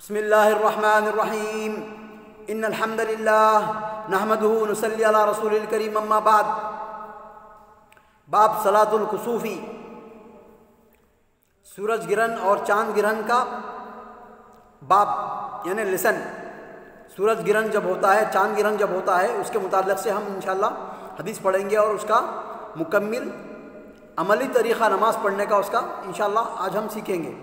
بسم اللہ الرحمن الرحیم ان الحمد للہ نحمدہ ونصلی علی رسول الکریم اما بعد۔ باب صلاۃ الکسوفی، سورج گرہن اور چاند گرہن کا باب یعنی لیسن۔ سورج گرہن جب ہوتا ہے، چاند گرہن جب ہوتا ہے، اس کے متعلق سے ہم انشاءاللہ حدیث پڑھیں گے اور اس کا مکمل عملی طریقہ نماز پڑھنے کا اس کا انشاءاللہ آج ہم سیکھیں گے۔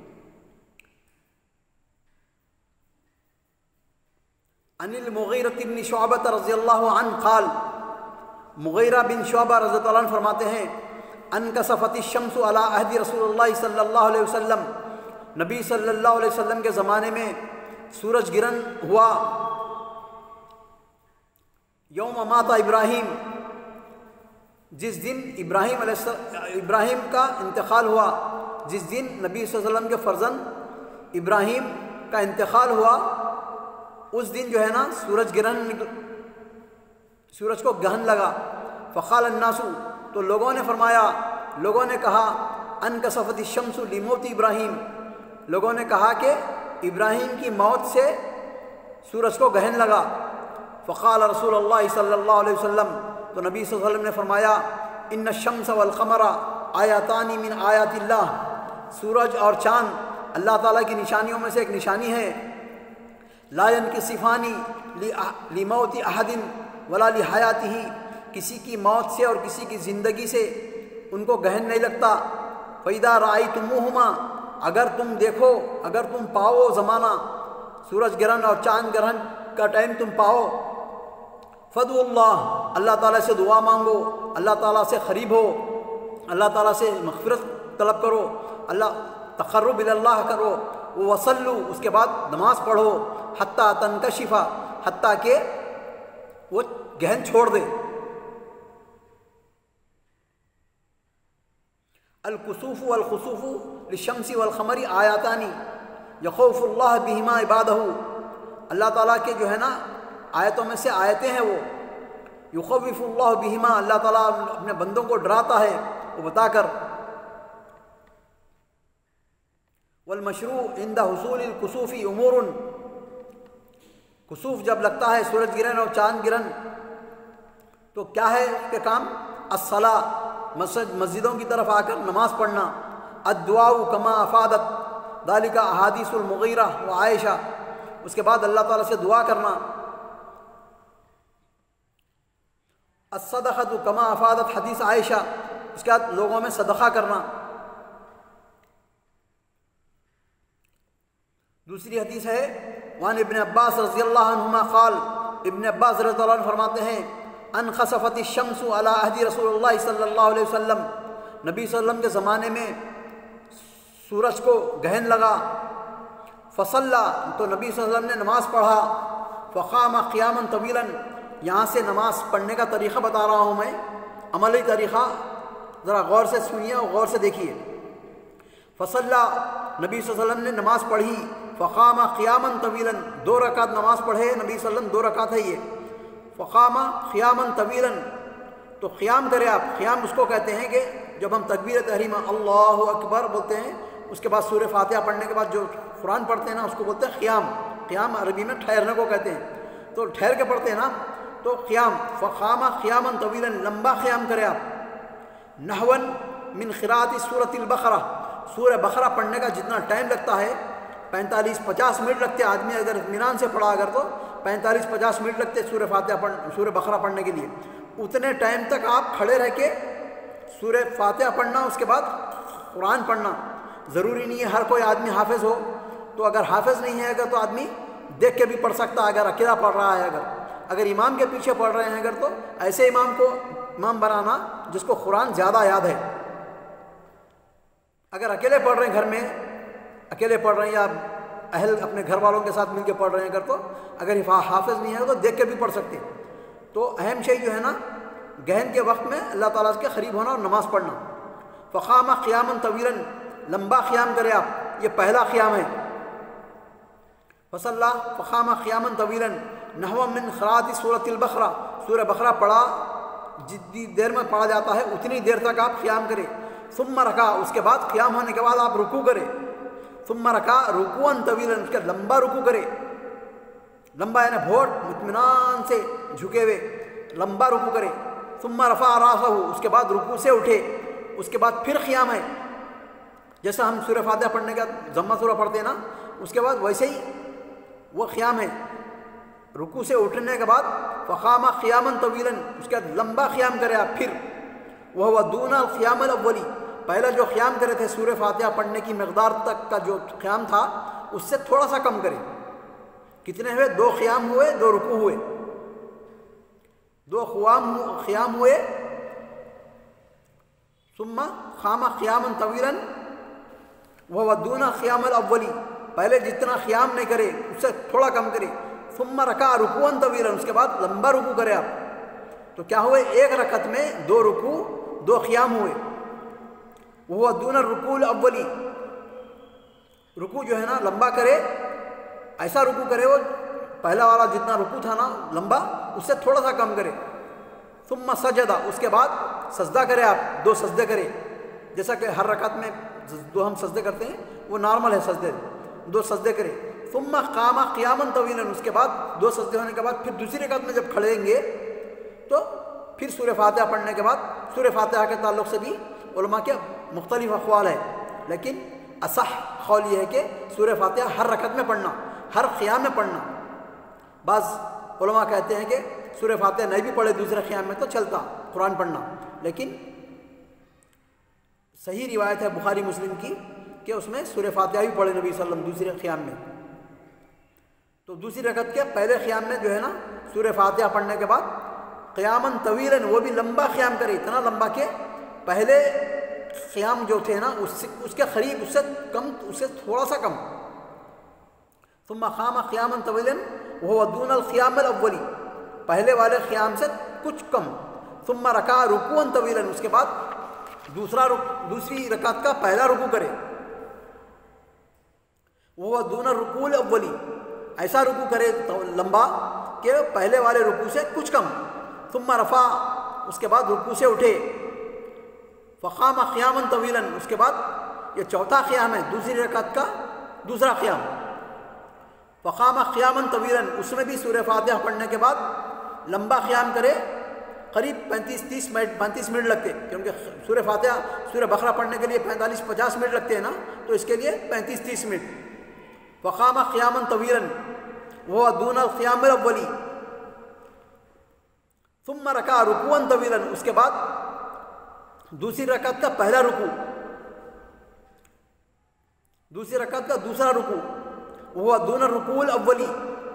عن المغیرہ بن شعبہ رضی اللہ عنہ قال، مغیرہ بن شعبہ رضی اللہ عنہ فرماتے ہیں انکسفت الشمس علی عہد رسول اللہ صلی اللہ علیہ وسلم، نبی صلی اللہ علیہ وسلم کے زمانے میں سورج گرہن ہوا۔ یوم مات ابراہیم، جس دن ابراہیم کا انتقال ہوا، جس دن نبی صلی اللہ علیہ وسلم کے فرزند ابراہیم کا انتقال ہوا، اس دن جو ہے نا سورج کو گرہن لگا۔ فقال الناس، تو لوگوں نے فرمایا، لوگوں نے کہا انکسفت الشمس لموت ابراہیم، لوگوں نے کہا کہ ابراہیم کی موت سے سورج کو گرہن لگا۔ فقال رسول اللہ صلی اللہ علیہ وسلم، تو نبی صلی اللہ علیہ وسلم نے فرمایا ان الشمس والقمر آیاتان من آیات اللہ، سورج اور چاند اللہ تعالیٰ کی نشانیوں میں سے ایک نشانی ہے۔ لا ينکسفان لموت احد ولا لحیاتہ، کسی کی موت سے اور کسی کی زندگی سے ان کو گرہن نہیں لگتا۔ فَإِذَا رَأَيْتُمُوهُمَا، اگر تم دیکھو، اگر تم پاؤ زمانہ سورج گرہن اور چاند گرہن کا ٹائم تم پاؤ، فَادْعُوا اللَّهَ، اللہ تعالیٰ سے دعا مانگو، اللہ تعالیٰ سے قریب ہو، اللہ تعالیٰ سے مغفرت طلب کرو، اللہ تقرب اللہ کرو، وصلو، اس کے بعد نماز پڑھو، حتیٰ تنکشف، حتیٰ کہ وہ گہن چھوڑ دے۔ الکسوف والخسوف للشمس والقمر آیاتانی یخوف اللہ بہما عبادہ، اللہ تعالیٰ کے جو ہے نا آیتوں میں سے آیتیں ہیں وہ، یخوف اللہ بہما، اللہ تعالیٰ اپنے بندوں کو ڈراتا ہے وہ بتا کر۔ والمشروع عند حصول الکسوف امور، کسوف جب لگتا ہے سورج گرہن اور چاند گرہن تو کیا ہے اس کے کام؟ الصلاۃ، مسجدوں کی طرف آ کر نماز پڑھنا۔ الدعاء کما افادت ذالک احادیث المغیرہ و عائشہ، اس کے بعد اللہ تعالیٰ سے دعا کرنا۔ الصدقۃ کما افادت حدیث عائشہ، اس کے بعد لوگوں میں صدقہ کرنا۔ دوسری حدیث ہے وعن ابن عباس رضی اللہ عنہما قال، ابن عباس رضی اللہ عنہ فرماتے ہیں انخسفت الشمس علی عہد رسول اللہ صلی اللہ علیہ وسلم، نبی صلی اللہ علیہ وسلم کے زمانے میں سورج کو گرہن لگا۔ فصلی، تو نبی صلی اللہ علیہ وسلم نے نماز پڑھا۔ فقام قیاما طویلا، یہاں سے نماز پڑھنے کا طریقہ بتا رہا ہوں میں، عملی طریقہ، ذرا غور سے سنیے اور غور سے دیکھیے۔ فصلی، نبی صلی اللہ علیہ وسلم نے نماز پڑھی۔ فقام قیاما طویلا، 2 رکعت نماز پڑھے نبی صلی اللہ علیہ وسلم، 2 رکعت ہے یہ۔ فقام قیاما طویلا، تو قیام کرے آپ، قیام اس کو کہتے ہیں کہ جب ہم تکبیر تحریمہ اللہ اکبر بولتے ہیں، اس کے بعد سورہ فاتحہ پڑھنے کے بعد جو قرآن پڑھتے ہیں نا اس کو بولتے ہیں قیام۔ قیام عربی میں ٹھہرنے کو کہتے ہیں، تو ٹھہر کے پڑھتے ہیں نا تو قیام۔ فقام قیاما طویلا، لمبا قیام کرے آپ۔ نحوا من قراءۃ سورۃ البقرہ، سورہ بقرہ پڑھنے کا جتنا ٹائم لگتا ہے 45-50 منٹ لگتے، آدمی اگر اطمینان سے پڑھا اگر تو 45-50 منٹ لگتے سورہ بقرہ پڑھنے کے لیے، اتنے ٹائم تک آپ کھڑے رہ کے سورہ فاتحہ پڑھنا، اس کے بعد قرآن پڑھنا۔ ضروری نہیں ہے ہر کوئی آدمی حافظ ہو، تو اگر حافظ نہیں ہے اگر تو آدمی دیکھ کے بھی پڑھ سکتا، اگر اکیلا پڑھ رہا ہے، اگر امام کے پیچھے پڑھ رہے ہیں اگر تو ایسے امام کو امام بنانا جس کو قرآن زیادہ یاد ہے۔ اگر اکیلے پڑھ رہے ہیں گھر میں، اکیلے پڑھ رہے ہیں یا اہل اپنے گھر والوں کے ساتھ مل کے پڑھ رہے ہیں اگر تو اگر حافظ نہیں ہے تو دیکھ کے بھی پڑھ سکتے ہیں۔ تو اہم شے جو ہے نا گہن کے وقت میں اللہ تعالیٰ کے قریب ہونا اور نماز پڑھنا۔ فقام قیاما طویلا، لمبا قیام کرے آپ، یہ پہلا قیام ہے۔ فصلی، فقام قیاما طویلا نحو من قراءۃ سورۃ البقرہ، سورہ بقرہ پڑھا جتنی دیر میں پڑھا جاتا ہے اتنی دیر تک آپ قیام کریں۔ ثم رکع، اس کے بعد قیام ہونے کے بعد آپ رکوع کریں۔ ثم رکع رکوعا طویلا، اس کا لمبا رکوع کرے، لمبا یعنی بہت اطمینان سے جھکے ہوئے لمبا رکوع کرے. ثم رفع راسہ، اس کے بعد رکوع سے اٹھے، اس کے بعد پھر قیام ہے. جیسا ہم سورہ فاتحہ پڑھنے کا ضمہ سورہ پڑھتے ہیں نا، اس کے بعد ویسے ہی وہ قیام ہے. رکوع سے اٹھنے کے بعد فقام قیاما طویلا، اس کے بعد لمبا قیام کرے آپ. پھر وہ دون القیام الاولی، پہلا جو قیام کرے تھے سورہ فاتحہ پڑھنے کی مقدار تک کا جو قیام تھا اس سے تھوڑا سا کم کرے. کتنے ہوئے؟ 2 قیام ہوئے، 2 رکوع ہوئے، 2 قیام ہوئے. ثم قام قیاما طویلا وهو دون قیام الاولی، پہلے جتنا قیام نہیں کرے اس سے تھوڑا کم کرے. ثم رکع رکوعا طویلا، اس کے بعد لمبا رکوع کرے آپ. تو کیا ہوئے؟ ایک رکعت میں 2 رکوع 2 قیام ہوئے. وہ دون الرکوع الاولی، رکوع جو ہے نا لمبا کرے، ایسا رکوع کرے وہ پہلا والا جتنا رکوع تھا نا لمبا اس سے تھوڑا سا کم کرے. ثم سجدہ، اس کے بعد سجدہ کرے آپ، 2 سجدے کرے. جیسا کہ ہر رکعت میں 2 ہم سجدے کرتے ہیں وہ نارمل ہے سجدے، 2 سجدے کرے. ثم قام قیاما طویلا، اس کے بعد 2 سجدے ہونے کے بعد پھر دوسری رکعت میں جب کھڑیں گے تو پھر سورہ فاتحہ پڑھنے کے بعد، سورہ فاتحہ کے تعلق سے بھی علماء کے مختلف اقوال ہے، لیکن اصح قول یہ ہے کہ سورہ فاتحہ ہر رکعت میں پڑھنا، ہر قیام میں پڑھنا. بعض علماء کہتے ہیں کہ سورہ فاتحہ نہیں بھی پڑھے دوسرے قیام میں تو چلتا قرآن پڑھنا، لیکن صحیح روایت ہے بخاری مسلم کی کہ اس میں سورہ فاتحہ بھی پڑھے نبی صلی اللہ علیہ وسلم دوسرے قیام میں. تو دوسری رکعت کے پہلے قیام میں جو ہے نا سورہ فاتحہ پڑھنے کے بعد قیاما طویلا، وہ بھی لمبا قیام کرے، اتنا لمبا کہ پہلے قیام جو تھے نا اس کے قریب، اس سے کم، اس سے تھوڑا سا کم. ثم قام قیاما طویلا وهو دون القیام الاولی، پہلے والے قیام سے کچھ کم. ثم رکع رکوعا طویلا، اس کے بعد دوسری رکعت کا پہلا رکوع کرے. وہ دون الرکوع الاولی، ایسا رکوع کرے لمبا کہ پہلے والے رکوع سے کچھ کم. ثم رفع، اس کے بعد رکوع سے اٹھے. فقام قیاما طویلا، اس کے بعد یہ چوتھا قیام ہے دوسری رکعت کا دوسرا قیام. فقام قیاما طویلا، اس میں بھی سورہ فاتحہ پڑھنے کے بعد لمبا قیام کرے، قریب 35 منٹ لگتے، کیونکہ سورہ فاتحہ سورہ بقرہ پڑھنے کے لیے 45-50 منٹ لگتے ہیں نا، تو اس کے لیے 35-30 منٹ. فقام قیاما طویلا وہ دون القیام الاولی. ثم رکع رکوعا طویلا، اس کے بعد دوسری رکعت کا پہلا رکوع، دوسری رکعت کا دوسرا رکوع، وہ دون الرکوع الاولی،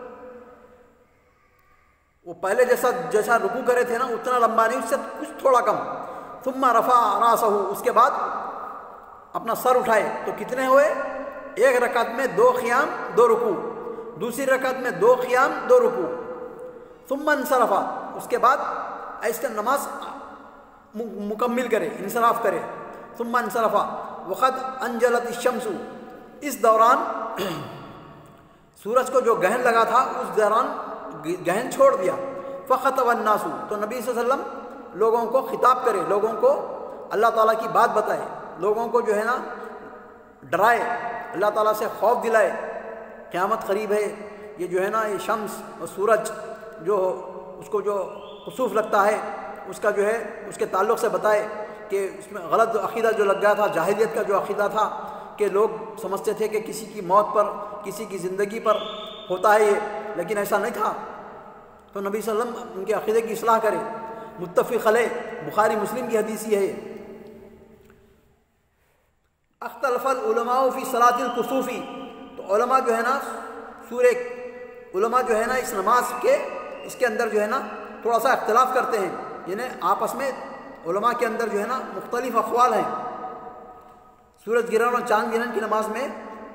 وہ پہلے جیسا رکوع کرے تھے نا اتنا لمبا نہیں، اس سے کچھ تھوڑا کم. ثم رفع راسہ، اس کے بعد اپنا سر اٹھائے. تو کتنے ہوئے؟ ایک رکعت میں 2 قیام 2 رکوع، دوسری رکعت میں 2 قیام 2 رکوع. ثم انصرف، اس کے بعد ایسے نماز مکمل کرے، انصراف کرے. ثم انصرف وقد انجلت الشمس، اس دوران سورج کو جو گہن لگا تھا اس دوران گہن چھوڑ دیا. فخطب الناس، تو نبی صلی اللہ علیہ وسلم لوگوں کو خطاب کرے، لوگوں کو اللہ تعالیٰ کی بات بتائے، لوگوں کو جو ہے نا ڈرائے، اللہ تعالیٰ سے خوف دلائے. قیامت قریب ہے، یہ جو ہے نا یہ شمس اور سورج جو اس کو جو خسوف لگتا ہے اس کا جو ہے اس کے تعلق سے بتائے کہ اس میں غلط عقیدہ جو لگ گیا تھا، جاہلیت کا جو عقیدہ تھا کہ لوگ سمجھتے تھے کہ کسی کی موت پر، کسی کی زندگی پر ہوتا ہے یہ، لیکن ایسا نہیں تھا. تو نبی صلی اللہ علیہ وسلم ان کے عقیدے کی اصلاح کرے. متفق علیہ، بخاری مسلم کی حدیث یہ ہے. اختلف العلماء فی صلاۃ الکسوف، تو علماء جو ہے نا علماء جو ہے نا اس نماز کے اس کے اندر جو ہے نا تھوڑا سا اختلاف کرتے ہیں، یعنی آپس میں علماء کے اندر جو ہے نا مختلف اقوال ہیں. سورج گرہن اور چاند گرہن کی نماز میں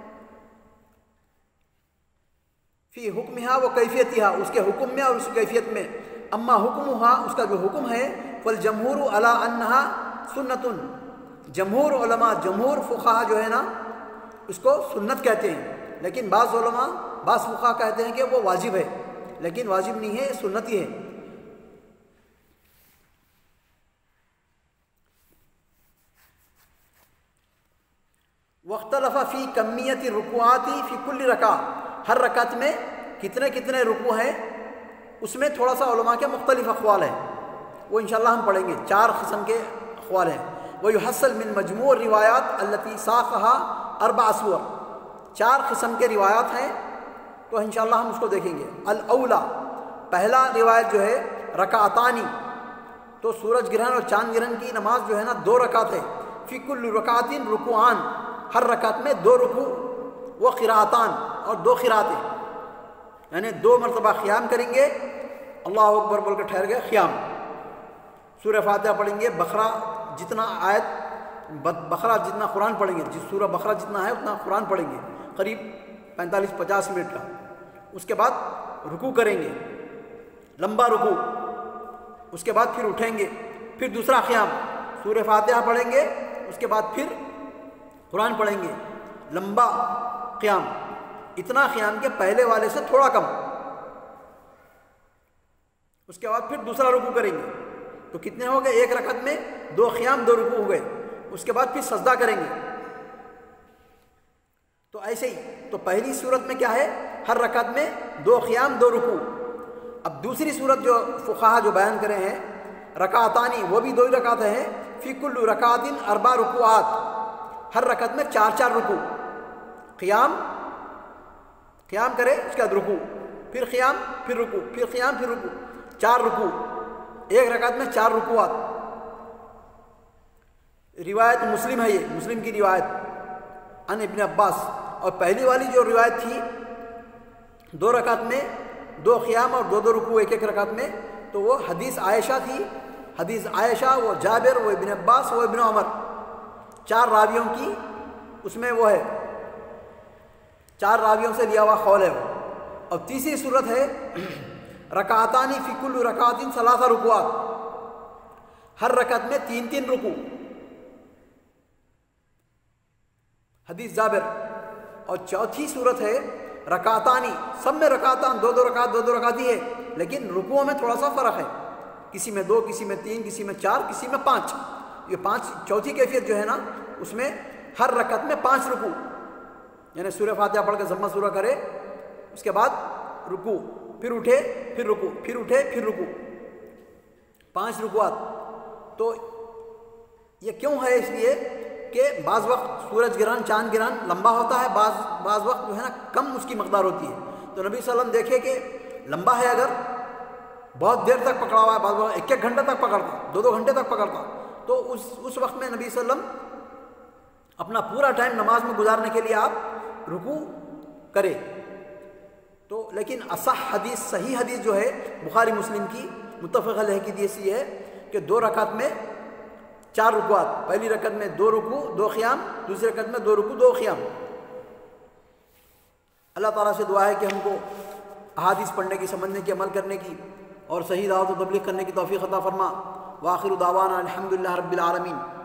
فی حکمہا و کیفیتہا، اس کے حکم میں اور اس کی کیفیت میں. اما حکمہا، اس کا جو حکم ہے، فالجمہور علی انہا سنت، جمہور علماء، جمہور فقہا جو ہے نا اس کو سنت کہتے ہیں، لیکن بعض علماء، بعض فقہا کہتے ہیں کہ وہ واجب ہے، لیکن واجب نہیں ہے، سنت ہی ہے. واختلف فی کمیت الرکوعات فی کل رکعہ، ہر رکعت میں کتنے کتنے رکوع ہیں، اس میں تھوڑا سا علماء کے مختلف اقوال ہیں، وہ انشاءاللہ ہم پڑھیں گے، 4 قسم کے اقوال ہیں۔ وَيُحَصَّلْ مِن مجموع الروایات التي ساقها 4 سور، 4 قسم کے روایات ہیں، تو انشاءاللہ ہم اس کو دیکھیں گے۔ الاولا، پہلا روایت جو ہے رکعتانی، تو سورج گرہن اور چاند گرہن کی نماز جو ہے نا 2 رکعت ہے، فی کل رکعت رکوعان، ہر رکعت میں 2 رکوع، وہ قراءتان، اور 2 قراءتیں، یعنی 2 مرتبہ قیام کریں گے، اللہ اکبر بول کے ٹھہر گئے قیام، سورہ فاتحہ پڑھیں گے، بقرہ جتنا آیت، بقرہ جتنا قرآن پڑھیں گے، جس سورہ بقرہ جتنا ہے اتنا قرآن پڑھیں گے، قریب 45-50 منٹ کا۔ اس کے بعد رکوع کریں گے، لمبا رکوع، اس کے بعد پھر اٹھیں گے، پھر دوسرا قیام، سورہ فاتحہ پڑھیں گے، اس کے بعد پھر قرآن پڑھیں گے، لمبا قیام، اتنا قیام کے پہلے والے سے تھوڑا کم، اس کے بعد پھر دوسرا رکوع کریں گے، تو کتنے ہو گئے؟ 1 رکعت میں 2 قیام 2 رکوع ہو گئے، اس کے بعد پھر سجدہ کریں گے۔ تو ایسے ہی، تو پہلی صورت میں کیا ہے؟ ہر رکعت میں 2 قیام 2 رکوع۔ اب دوسری صورت جو فقہا جو بیان کرے ہیں رکعتانی، وہ بھی 2 ہی رکعت ہیں، فی کل رکعت 4 رکوعات، ہر رکعت میں 4 رکوع، قیام کرے، اس کے بعد رکوع، پھر قیام، پھر رکوع، پھر قیام، پھر رکوع، 4 رکوع، 1 رکعت میں 4 رکوعات۔ روایت مسلم ہے، یہ مسلم کی روایت عن ابن عباس، اور پہلی والی جو روایت تھی 2 رکعت میں 2 قیام اور 2 رکوع 1 رکعت میں، تو وہ حدیث عائشہ تھی، حدیث عائشہ، وہ جابر، وہ ابن عباس، وہ ابن عمر، 4 راویوں کی اس میں وہ ہے، 4 راویوں سے لیا ہوا قول ہے وہ۔ اور تیسری صورت ہے رکعتانی فی کل رکعت 3 رکوعات، ہر رکعت میں 3 رکوع، حدیث جابر۔ اور چوتھی صورت ہے رکعتانی، سب میں رکعتان، 2 رکعت 2 رکعت ہی ہے، لیکن رکوعوں میں تھوڑا سا فرق ہے، کسی میں 2، کسی میں 3، کسی میں 4، کسی میں 5۔ یہ 5 چوتھی کیفیت جو ہے نا، اس میں ہر رکعت میں 5 رکوع، یعنی سورہ فاتحہ پڑھ کے ضمہ سورہ کرے، اس کے بعد رکوع، پھر اٹھے، پھر رکوع، پھر اٹھے، پھر رکوع، 5 رکوعات۔ تو یہ کیوں ہے؟ اس لیے کہ بعض وقت سورج گرہن چاند گرہن لمبا ہوتا ہے، بعض وقت جو ہے نا کم اس کی مقدار ہوتی ہے، تو نبی صلی اللہ علیہ وسلم دیکھے کہ لمبا ہے، اگر بہت دیر تک پکڑا ہوا ہے، بعض وقت 1 گھنٹے تک پکڑتا، 2 گھنٹے تک پکڑتا، تو اس وقت میں نبی صلی اللہ علیہ وسلم اپنا پورا ٹائم نماز میں گزارنے کے لیے آپ رکوع کرے۔ تو لیکن اصح حدیث، صحیح حدیث جو ہے بخاری مسلم کی متفق علیہ کی حدیث یہ ہے کہ 2 رکعت میں 4 رکوعات، پہلی رکعت میں 2 رکوع 2 قیام، دوسری رکعت میں 2 رکوع 2 قیام۔ اللہ تعالیٰ سے دعا ہے کہ ہم کو احادیث پڑھنے کی، سمجھنے کی، عمل کرنے کی اور صحیح دعوت و تبلیغ کرنے کی توفیق عطا فرما۔ وآخر دعوانا الحمدللہ رب العالمین۔